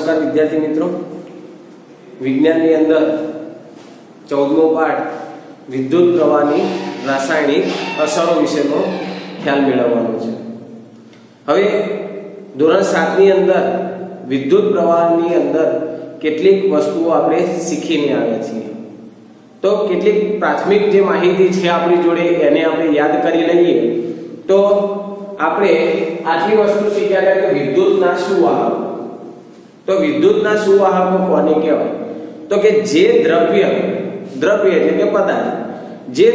નમસ્કાર વિદ્યાર્થી મિત્રો, વિજ્ઞાનની અંદર 14મો પાઠ વિદ્યુત પ્રવાહની રાસાયણિક અસરો વિશેનો ખ્યાલ મેળવવાનો છે। હવે ધોરણ 7 ની અંદર વિદ્યુત પ્રવાહની અંદર કેટલીક વસ્તુઓ આપણે શીખીને આવ્યા છીએ। તો કેટલીક પ્રાથમિક જે માહિતી છે આપણી જોડે એને આપણે યાદ કરી લઈએ તો આપણે આટલી વસ્તુ શીખ્યા કે વિદ્યુતના સુવાહકો। તો વિદ્યુતના સુવાહકો કોને કહેવાય? તો કે જે દ્રવ્ય એટલે કે પદાર્થ, જે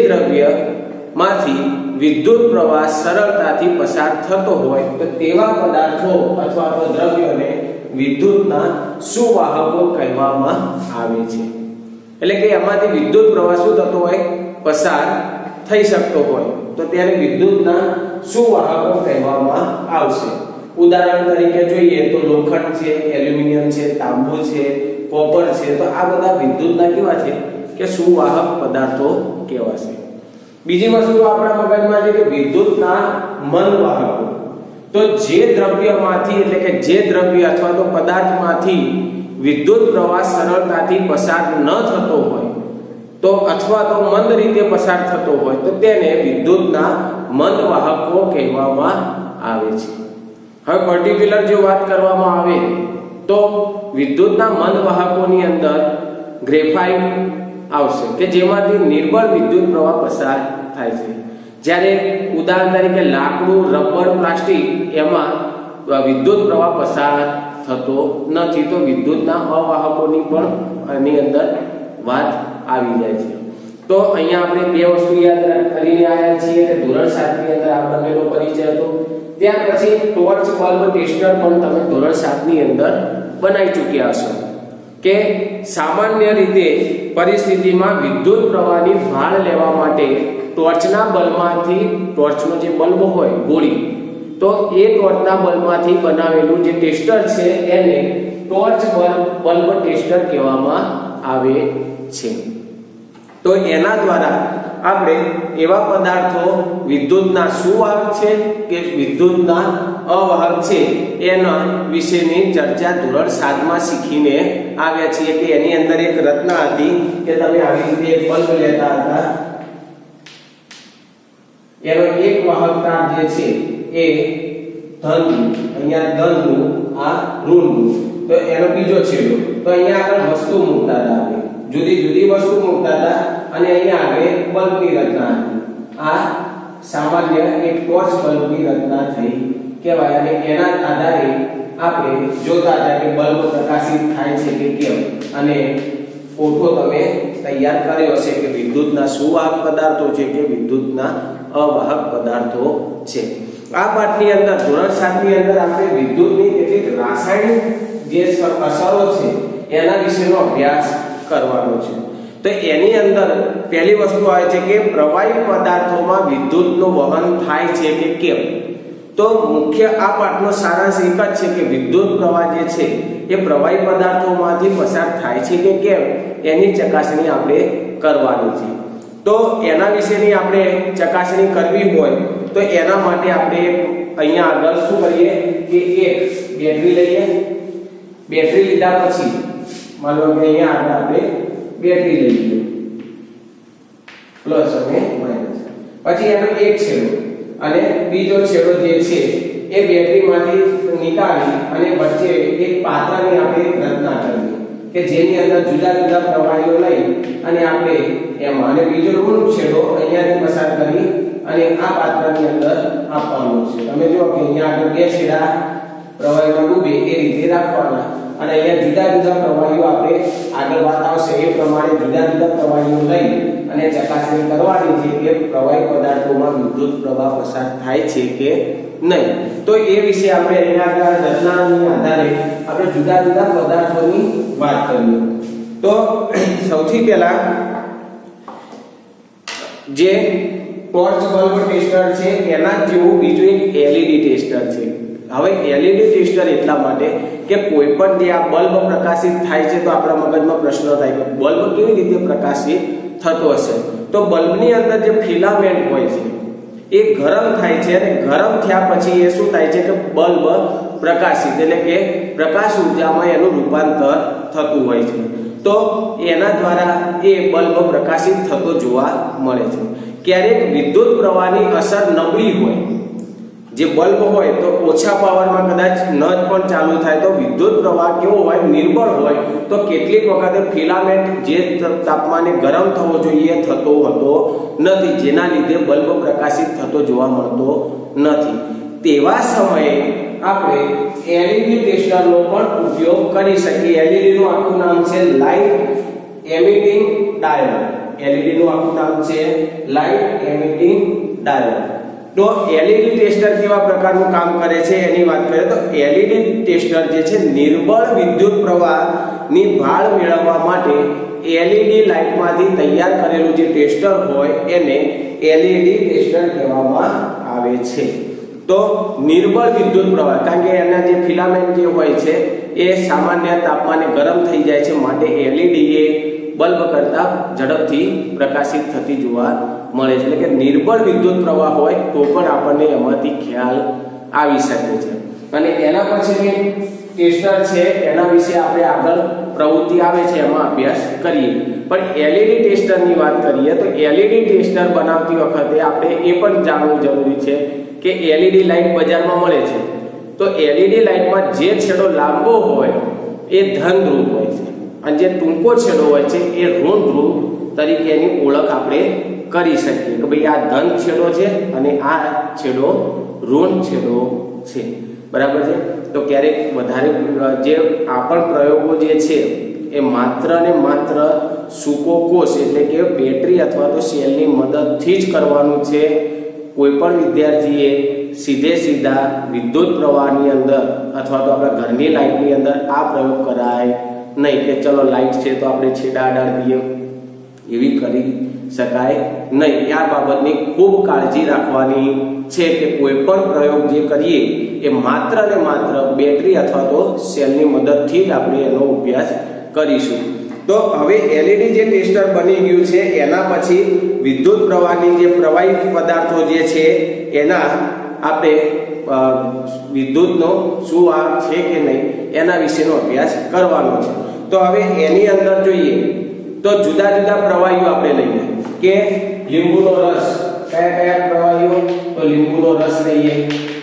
દ્રવ્યમાંથી વિદ્યુત પ્રવાહ સરળતાથી પસાર થતો હોય તો તેવા પદાર્થો અથવા તો દ્રવ્યોને વિદ્યુતના સુવાહકો કહેવામાં આવે છે। એટલે કે એમાંથી વિદ્યુત પ્રવાહ શું થતો હોય, પસાર થઈ શકતો હોય તો તેને વિદ્યુતના સુવાહકો કહેવામાં આવશે। ઉદાહરણ તરીકે જોઈએ તો લોખંડ છે, એલ્યુમિનિયમ છે, તાંબુ છે, કોપર છે, તો આ બધા વિદ્યુતના કેવા છે કે સુવાહક પદાર્થો કહેવાશે। બીજી વસ્તુ આપણા મગજમાં છે કે વિદ્યુતના મંદવાહકો। તો જે દ્રવ્યમાંથી એટલે કે જે દ્રવ્ય અથવા તો પદાર્થમાંથી વિદ્યુત પ્રવાહ સરળતાથી પસાર ન થતો હોય તો અથવા તો મંદ રીતે પસાર થતો હોય તો તેને વિદ્યુતના મંદવાહકો કહેવામાં આવે છે। હવે પર્ટિક્યુલર જો વાત કરવામાં આવે તો વિદ્યુતના મંદવાહકોની અંદર ગ્રેફાઇટ આવશે કે જેમાંથી નિર્બળ વિદ્યુત પ્રવાહ પસાર થાય છે। જ્યારે ઉદાહરણ તરીકે લાકડું, રબર, પ્લાસ્ટિક એમાં વિદ્યુત પ્રવાહ પસાર થતો નથી તો વિદ્યુતના અવાહકોની પણ આની અંદર વાત આવી જાય છે। તો અહીંયા આપણે બે વસ્તુ યાદ કરીને આવ્યા છીએ કે ધોરણ 7 ની અંદર આ બંનેનો પરિચય હતો। ત્યાર પછી ટોર્ચ બલ્બ ટેસ્ટર પણ તમે ધોરણ 7 ની અંદર બનાવી ચૂક્યા હશો કે સામાન્ય રીતે પરિસ્થિતિમાં વિદ્યુત પ્રવાહની ભાળ લેવા માટે ટોર્ચના બલ્બમાંથી, ટોર્ચનો જે બલ્બ હોય ગોળી, તો એ ટોર્ચના બલ્બમાંથી બનાવેલું જે ટેસ્ટર છે એને ટોર્ચ બલ્બ ટેસ્ટર કહેવામાં આવે છે। તો એના દ્વારા આપણે એવા પદાર્થો વિદ્યુતના સુવાહક છે કે વિદ્યુતના અવાહક છે એના વિશેની ચર્ચા ધોરણ 7 માં શીખીને આવ્યા છીએ કે એની અંદર એક રચના હતી કે તમે આવી રીતે એક બલ્બ લેતા હતા, એનો એક વાહકતા જે છે એ ધન, અહીંયા ધનનું, આ ઋણનું, તો એનો બીજો છેડો, તો અહીંયા આગળ વસ્તુ મૂકતા હતા, જુદી જુદી વસ્તુ મૂકતા હતા અને અહીંયા આગળ બલ્બની રચના હતી। આ સામાન્ય એક ટોર્ચ બલ્બની રચના થઈ કહેવાય અને એના આધારે આપણે જોતા હતા કે બલ્બ પ્રકાશિત થાય છે કે કેમ, અને ફોટો તમે તૈયાર કર્યો હશે કે વિદ્યુતના સુવાહક પદાર્થો છે કે વિદ્યુતના અવાહક પદાર્થો છે। આ પાઠની અંદર ધોરણ 7 ની અંદર આપણે વિદ્યુતની કેટલીક રાસાયણિક જે અસરો છે એના વિશેનો અભ્યાસ કરવાનો છે। તો એની અંદર પહેલી વસ્તુ આવે છે કે પ્રવાહી પદાર્થોમાં વિદ્યુતનું વહન થાય છે કે કેમ। તો મુખ્ય આ પાઠનો સારાંશ એક જ છે કે વિદ્યુત પ્રવાહ જે છે એ પ્રવાહી પદાર્થોમાંથી પસાર થાય છે કે કેમ એની ચકાસણી આપણે કરવાની છે। તો એના વિશેની આપણે ચકાસણી કરવી હોય તો એના માટે આપણે અહીંયા આગળ શું કરીએ કે એક બેટરી લઈએ। બેટરી લીધા પછી માનો કે અહીંયા આગળ આપણે બેટરી લઈએ પ્લસ અને માઈનસ, પછી એનો એક છેડો અને બીજો છેડો જે છે એ બેટરીમાંથી નીકાળી અને વચ્ચે એક પાત્રની આપણે રચના કરવી કે જેની અંદર જુદા જુદા પ્રવાહીઓ લઈ અને આપણે એમાં, અને બીજો ઋણ છેડો અહીંયાથી પસાર કરી અને આ પાત્રની અંદર આપવાનો છે। તમે જો કે અહીંયા આગળ બે છેડા પ્રવાહીમાં ડૂબે એ રીતે રાખવાના અને અહીંયા જુદા જુદા પ્રવાહીઓ આપણે આગળ વાત આવશે એ પ્રમાણે જુદા જુદા પ્રવાહીઓ લઈ અને ચકાસણી કરવાની છે કે પ્રવાહી પદાર્થોમાં વિદ્યુત પ્રવાહ પસાર થાય છે કે નહીં। તો એ વિશે આપણે અહીંયા આગળ રચનાની આધારે આપણે જુદા જુદા પદાર્થોની વાત કરીએ। તો સૌથી પહેલા જે ટોર્ચ બલ્બ ટેસ્ટર છે એના જેવું બીજું એક એલઈડી ટેસ્ટર છે। હવે એલઈડી ટેસ્ટર એટલા માટે કે કોઈ પણ જે આ બલ્બ પ્રકાશિત થાય છે તો આપણા મગજમાં પ્રશ્ન થાય કે બલ્બ કેવી રીતે પ્રકાશિત થતો હશે। તો બલ્બની અંદર જે ફિલામેન્ટ હોય છે એ ગરમ થાય છે અને ગરમ થયા પછી એ શું થાય છે કે બલ્બ પ્રકાશિત એટલે કે પ્રકાશ ઉર્જામાં એનું રૂપાંતર થતું હોય છે. તો એના દ્વારા એ બલ્બ પ્રકાશિત થતો જોવા મળે છે. ક્યારેક વિદ્યુત પ્રવાહની અસર નબળી હોય, જે બલ્બ હોય તો ઓછા પાવરમાં કદાચ ન જ પણ ચાલુ થાય તો વિદ્યુત પ્રવાહ કેવો હોય, નિર્બળ હોય તો કેટલીક વખતે ફિલામેન્ટ જે તાપમાને ગરમ થવો જોઈએ થતો હોતો નથી, જેના લીધે બલ્બ પ્રકાશિત થતો જોવા મળતો નથી. તેવા સમયે આપણે એલઈડી ટેસ્ટરનો પણ ઉપયોગ કરી શકીએ. એલઈડી નું આખું નામ છે લાઇટ એમિટિંગ ડાયોડ. એલઈડી નું આખું નામ છે લાઇટ એમિટિંગ ડાયોડ. તો એલઈડી ટેસ્ટર કેવા પ્રકારનું કામ કરે છે એની વાત કરીએ તો એલઈડી ટેસ્ટર જે છે નિર્બળ વિદ્યુત પ્રવાહની ભાળ મેળવવા માટે એલઈડી લાઇટમાંથી તૈયાર કરેલું જે ટેસ્ટર હોય એને એલઈડી ટેસ્ટર કહેવામાં આવે છે. તો નિર્બળ વિદ્યુત પ્રવાહ, કારણ કે એના જે ફિલામેન્ટ જે હોય છે એ સામાન્ય તાપમાને ગરમ થઈ જાય છે, માટે એલઈડી એ બલ્બ કરતા ઝડપથી પ્રકાશિત થતી જોવા મળે છે. એટલે કે નિર્બળ વિદ્યુત પ્રવાહ હોય તો પણ આપણને એમાંથી ખ્યાલ આવી શકે છે. અને એના પછી ટેસ્ટર છે એના વિશે આપણે આગળ પ્રવૃત્તિ આવે છે એમાં અભ્યાસ કરીએ. પણ એલઈડી ટેસ્ટરની વાત કરીએ તો એલઈડી ટેસ્ટર બનાવતી વખતે આપણે એ પણ જાણવું જરૂરી છે કે એલઈડી લાઇટ બજારમાં મળે છે તો એલઈડી લાઇટમાં જે છેડો લાંબો હોય એ ધન ધ્રુવ હોય છે અને જે ટૂંકો છેડો હોય છે એ ઋણ ધ્રુવ તરીકે એની ઓળખ આપણે કરી શકીએ કે ભાઈ આ ધન છેડો છે અને આ છેડો ઋણ છેડો છે. બરાબર છે. તો ક્યારેક વધારે જે આપણ પ્રયોગો જે છે એ માત્ર ને માત્ર સૂકો કોષ એટલે કે બેટરી અથવા તો સેલની મદદથી જ કરવાનું છે. કોઈ પણ વિદ્યાર્થીએ સીધા વિદ્યુત પ્રવાહની અંદર અથવા તો આપણા ઘરની લાઇટની અંદર આ પ્રયોગ કરાય નહીં કે ચલો લાઇટ છે તો આપણે છેડા અડાડી દઈએ, એવી કરી શકાય નહીં. આ બાબતની ખૂબ કાળજી રાખવાની છે કે કોઈ પણ પ્રયોગ જે કરીએ એ માત્ર ને માત્ર બેટરી અથવા તો સેલની મદદથી જ આપણે એનો અભ્યાસ કરીશું. તો હવે એલઈડી જે ટેસ્ટર બની ગયું છે એના પછી વિદ્યુત પ્રવાહની જે પ્રવાહી પદાર્થો જે છે એના આપણે વિદ્યુતનો શું વાહક છે કે નહીં એના વિશેનો અભ્યાસ કરવાનો છે. તો હવે એની અંદર જોઈએ તો જુદા જુદા પ્રવાહીઓ આપણે લઈએ કે લીંબુનો રસ. કયા કયા પ્રવાહીઓ? તો લીંબુનો રસ લઈએ,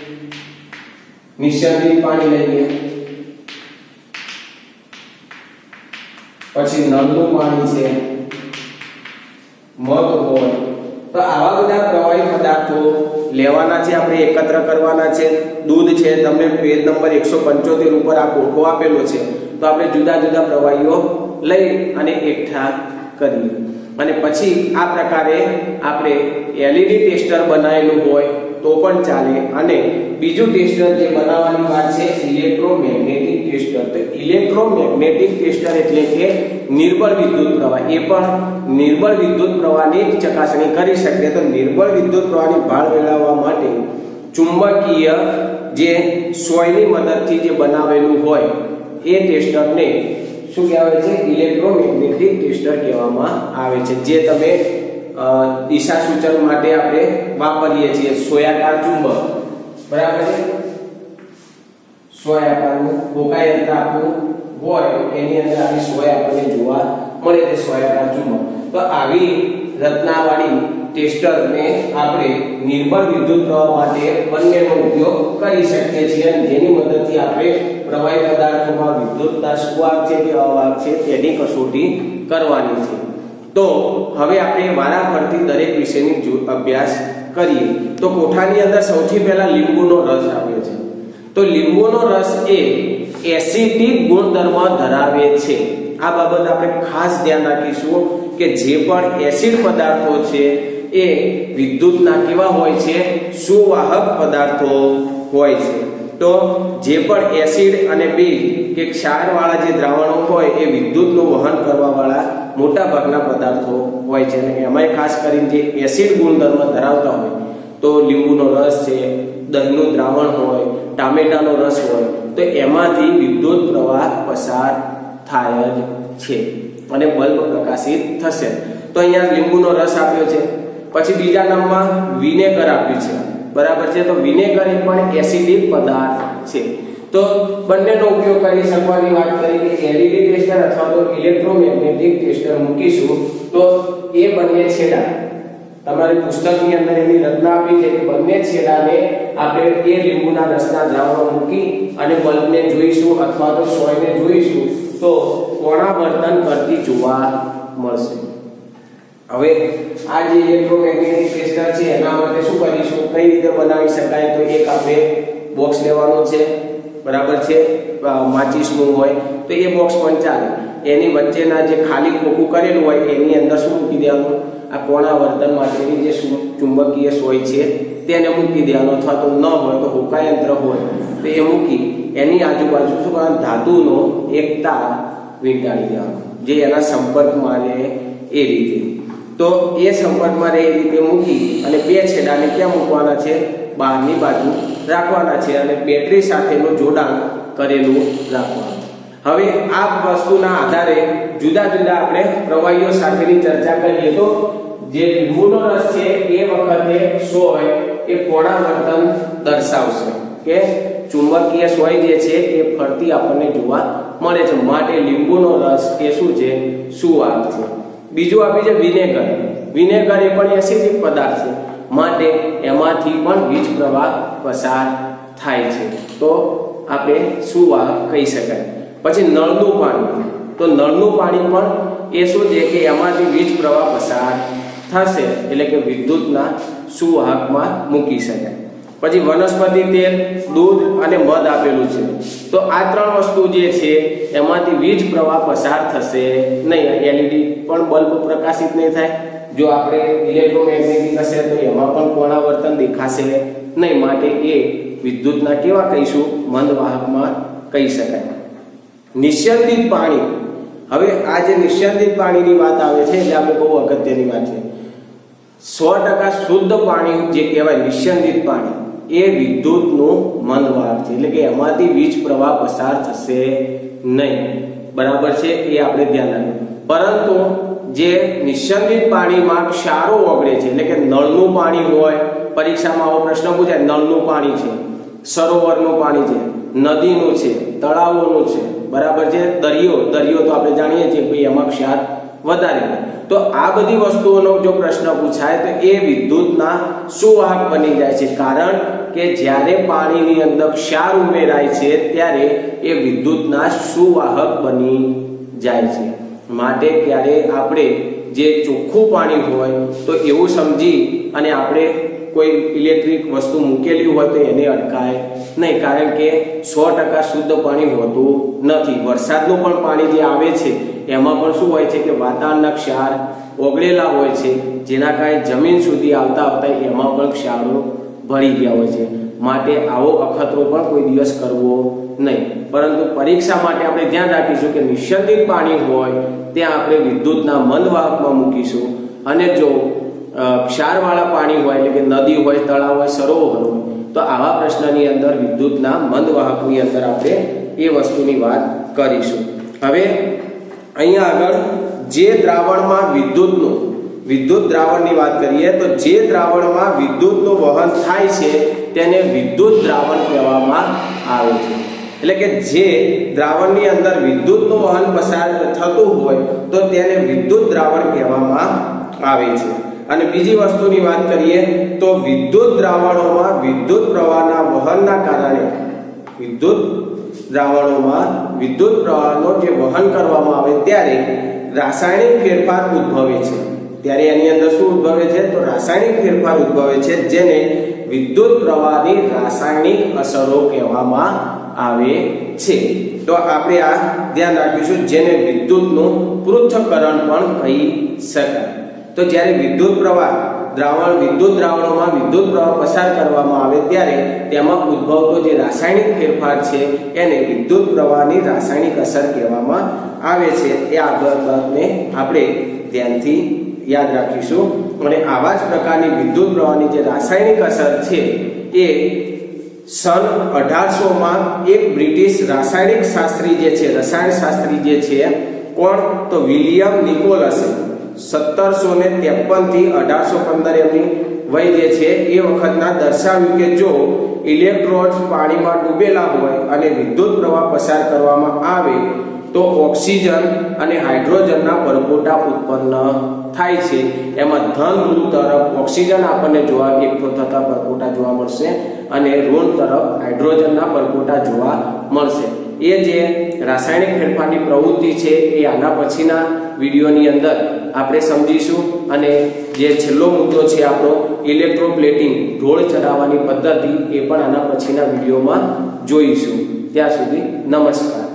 નિસર્ગિક પાણી લઈએ, પછી નળનું પાણી છે, મધ હોય. તો આવા બધા પ્રવાહી પદાર્થો લેવાના છે, આપણે એકત્ર કરવાના છે. દૂધ છે, તમને પેજ નંબર 175 ઉપર આ કોઠો આપેલો છે. તો આપણે જુદા જુદા પ્રવાહીઓ લઈ અને એકઠા કરીએ અને પછી આ પ્રકારે આપણે એલઈડી ટેસ્ટર બનાવેલું હોય તો પણ ચાલે. અને બીજું ટેસ્ટર જે બનાવવાની વાત છે ઇલેક્ટ્રોમેગ્નેટિક ટેસ્ટર. તો ઇલેક્ટ્રોમેગ્નેટિક ટેસ્ટર એટલે કે નિર્બળ વિદ્યુત પ્રવાહ, એ પણ નિર્બળ વિદ્યુત પ્રવાહની ચકાસણી કરી શકે. તો નિર્બળ વિદ્યુત પ્રવાહની ભાળ મેળવવા માટે ચુંબકીય જે સોયની મદદથી જે બનાવેલું હોય એ ટેસ્ટરને શું કહેવાય છે? ઇલેક્ટ્રોમેગ્નેટિક ટેસ્ટર કહેવામાં આવે છે. જે તમે દિશા સૂચન માટે આપણે વાપરીએ છીએ, સોયાકાર ચુંબક. બરાબર છે. સોયાકારનું ભોકાયંત્ર આપણું હોય એની અંદર આવી સોય આપણને જોવા મળે છે, સોયાકાર ચુંબક. તો આવી રચનાવાળી ટેસ્ટરને આપણે નિર્બળ વિદ્યુત પ્રવાહ માટે બંનેનો ઉપયોગ કરી શકીએ છીએ, જેની મદદથી આપણે પ્રવાહી પદાર્થોમાં વિદ્યુતતા સુવાહક છે કે અવાહક છે તેની કસોટી કરવાની છે. તો હવે આપણે વારાફરતી દરેક વિષયની અભ્યાસ કરીએ. તો કોઠાની અંદર સૌથી પહેલા લીંબુનો રસ આપ્યો છે. તો લીંબુનો રસ એ એસિડિક ગુણધર્મ ધરાવે છે. આ બાબત આપણે ખાસ ધ્યાન રાખીશું કે જે પણ એસિડ પદાર્થો છે એ વિદ્યુતના કેવા હોય છે? સુવાહક પદાર્થો હોય છે. તો જે પણ એસિડ અને બેઝ કે ક્ષારવાળા જે દ્રાવણો હોય એ વિદ્યુતનું વહન કરવાવાળા મોટા ભાગના પદાર્થો હોય છે. અને એમાંય ખાસ કરીને જે એસિડ ગુણધર્મ ધરાવતા હોય તો લીંબુનો રસ છે, દહીંનું દ્રાવણ હોય, ટામેટાનો રસ હોય, તો એમાંથી વિદ્યુત પ્રવાહ પસાર થાય જ છે અને બલ્બ પ્રકાશિત થશે. તો અહીંયા લીંબુનો રસ આપ્યો છે. પછી બીજા નંબરમાં વિનેગર આપ્યું છે, બરાબર છે. તો વિનેગર એ પણ એસિડિક પદાર્થ છે. તો બંનેનો ઉપયોગ કરી શકવાની વાત કરી કે એલઈડી ટેસ્ટર અથવા તો ઇલેક્ટ્રોમેગ્નેટિક ટેસ્ટર મૂકીશું તો એ બંને છેડા તમારી પુસ્તકની અંદર એની રચના આપી છે કે બંને છેડાને આપણે એ લીંબુના રસના દ્રાવણમાં મૂકી અને બલ્બને જોઈશું અથવા તો સોયને જોઈશું તો કોણાવર્તન કરતી જોવા મળશે. હવે આ જે ઇલેક્ટ્રોમેગ્નેટિક ટેસ્ટર છે એના માટે શું કરીશું, કઈ રીતે બનાવી શકાય, તો એક આપણે બોક્સ લેવાનું છે, બરાબર છે. માચિસનું હોય તો એ બોક્સ પણ ચાલે. એની વચ્ચેના જે ખાલી ખોખું કરેલું હોય એની અંદર શું મૂકી દેવાનું, આ કોણાવર્તન માટેની જે ચુંબકીય સોય છે તેને મૂકી દેવાનું, અથવા તો ન હોય તો હોકાયંત્ર હોય તો એ મૂકી એની આજુબાજુ શું કરવાનું, ધાતુનો એક તાર વીંટાળી દેવાનો જે એના સંપર્કમાં રહે એ રીતે. તો એ સંપર્કમાં રહે એ રીતે મૂકી અને બે છેડાને ક્યાં મૂકવાના છે, બહારની બાજુ રાખવાના છે અને બેટરી સાથેનું જોડાણ કરેલું રાખવાનું. હવે આ વસ્તુના આધારે જુદા જુદા આપણે પ્રવાહીઓ સાથેની ચર્ચા કરીએ તો જે લીંબુનો રસ છે એ વખતે સોય એ કોણાવર્તન દર્શાવશે કે ચુંબકીય સોય જે છે એ ફરતી આપણને જોવા મળે છે, માટે લીંબુનો રસ એ શું છે, સુવાહક છે. બીજું આપી છે વિનેગર. વિનેગર એ પણ એસિડિક પદાર્થ છે, માટે એમાંથી પણ વીજ પ્રવાહ પસાર થાય છે, તો આપણે સુવાહક કહી શકાય. પછી નળનું પાણી, તો નળનું પાણી પણ એ શું છે કે એમાંથી વીજ પ્રવાહ પસાર થશે એટલે કે વિદ્યુતના સુવાહકમાં મૂકી શકાય. પછી વનસ્પતિ તેલ, દૂધ અને મધ આપેલું છે, તો આ ત્રણ વસ્તુ જે છે એમાંથી વીજ પ્રવાહ પસાર થશે નહીં. એલઈડી પણ બલ્બ પ્રકાશિત નહીં થાય. જો આપણે ઇલેક્ટ્રોમેગ્નેટિક હશે તો એમાં પણ કોણાવર્તન દેખાશે નહીં, માટે એ વિદ્યુતના કેવા કહીશું, મંદ વાહકમાં કહી શકાય. નિસ્યંદિત પાણી. હવે આ જે નિસ્યંદિત પાણીની વાત આવે છે એટલે આપણે બહુ અગત્યની વાત છે. 100% શુદ્ધ પાણી જે કહેવાય નિસ્યંદિત પાણી એ વિદ્યુતનું મંદ વાહક છે, એટલે કે એમાંથી વીજ પ્રવાહ પસાર થશે નહીં, બરાબર છે. એ આપણે ધ્યાન રાખવું. પરંતુ જે નિસ્યંદિત પાણીમાં ક્ષારો ઓગળે છે, એટલે કે નળનું પાણી હોય, પરીક્ષામાં આવો પ્રશ્ન પૂછાય, નળનું પાણી છે, સરોવરનું પાણી છે, નદીનું છે, તળાવોનું છે, બરાબર છે. દરિયો તો આપણે જાણીએ છીએ કે એમાં ક્ષાર વધારે. તો આ બધી વસ્તુઓનો જો પ્રશ્ન પૂછાય તો એ વિદ્યુતના સુવાહક બની જાય છે, કારણ કે જ્યારે પાણીની અંદર ક્ષાર ઉમેરાય છે ત્યારે એ વિદ્યુતના સુવાહક બની જાય છે. માટે ક્યારે આપણે જે ચોખ્ખું પાણી હોય તો એવું સમજી અને આપણે કોઈ ઇલેક્ટ્રિક વસ્તુ મૂકેલી હોય તો એને અટકાય નહીં, કારણ કે 100% શુદ્ધ પાણી હોતું નથી. વરસાદનું પણ પાણી જે આવે છે એમાં પણ શું હોય છે કે વાતાવરણના ક્ષાર ઓગળેલા હોય છે, જેના કારણે જમીન સુધી આવતા એમાં પણ ક્ષારો ભળી ગયા હોય છે. માટે આવો અખતરો પણ કોઈ દિવસ કરવો નહીં. પરંતુ પરીક્ષા માટે આપણે ધ્યાન રાખીશું કે નિસ્યંદિત પાણી હોય ત્યાં આપણે વિદ્યુતના મંદ વાહકમાં મૂકીશું, અને જો ક્ષારવાળા પાણી હોય એટલે કે નદી હોય, તળાવ હોય, સરોવર હોય તો આવા પ્રશ્નની અંદર વિદ્યુતના મંદ વાહકની અંદર આપણે એ વસ્તુની વાત કરીશું. હવે અહીંયા આગળ જે દ્રાવણમાં વિદ્યુત દ્રાવણની વાત કરીએ તો જે દ્રાવણમાં વિદ્યુતનું વહન થાય છે તેને વિદ્યુત દ્રાવણ કહેવામાં આવે છે. એટલે કે જે દ્રાવણની અંદર વિદ્યુતનું વહન પસાર થતું હોય તો તેને વિદ્યુત દ્રાવણ કહેવામાં આવે છે. અને બીજી વસ્તુની વાત કરીએ તો વિદ્યુત દ્રાવણોમાં વિદ્યુત પ્રવાહના વહનના કારણે વિદ્યુત પ્રવાહનો જે વહન કરવામાં આવે ત્યારે રાસાયણિક ફેરફાર ઉદ્ભવે છે. ત્યારે એની અંદર શું ઉદ્ભવે છે તો રાસાયણિક ફેરફાર ઉદ્ભવે છે, જેને વિદ્યુત પ્રવાહની રાસાયણિક અસરો કહેવામાં આવે છે. તો આપણે આ ધ્યાન રાખીશું, જેને વિદ્યુતનું પૃથ્થકરણ પણ કહી શકાય. તો જ્યારે વિદ્યુત દ્રાવણોમાં વિદ્યુત પ્રવાહ પસાર કરવામાં આવે ત્યારે તેમાં ઉદ્ભવતો જે રાસાયણિક ફેરફાર છે એને વિદ્યુત પ્રવાહની રાસાયણિક અસર કહેવામાં આવે છે. એ આ બાબતને આપણે ધ્યાનથી યાદ રાખીશું. અને આવા જ પ્રકારની વિદ્યુત પ્રવાહની જે રાસાયણિક અસર છે એ સન 1800માં એક બ્રિટિશ રસાયણશાસ્ત્રી જે છે કોણ તો વિલિયમ નિકોલસે 1753 થી 1815 એમની વય જે છે એ વખતના દર્શાવ્યું કે જો ઇલેક્ટ્રોડ્સ પાણીમાં ડૂબેલા હોય અને વિદ્યુત પ્રવાહ પસાર કરવામાં આવે તો ઓક્સિજન અને હાઇડ્રોજનના પરપોટા ઉત્પન્ન થાય છે. એમાં ધન ધ્રુવ તરફ ઓક્સિજન આપણને જોવા એકઠો થતા પરપોટા જોવા મળશે અને ઋણ તરફ હાઇડ્રોજનના પરપોટા જોવા મળશે. એ જે રાસાયણિક ફેરફારની પ્રવૃત્તિ છે એ આના પછીના વિડીયોની અંદર આપણે સમજીશું અને જે છેલ્લો મુદ્દો છે આપણો ઇલેક્ટ્રોપ્લેટિંગ ઢોળ ચડાવવાની પદ્ધતિ એ પણ આના પછીના વિડીયોમાં જોઈશું. ત્યાં સુધી નમસ્કાર.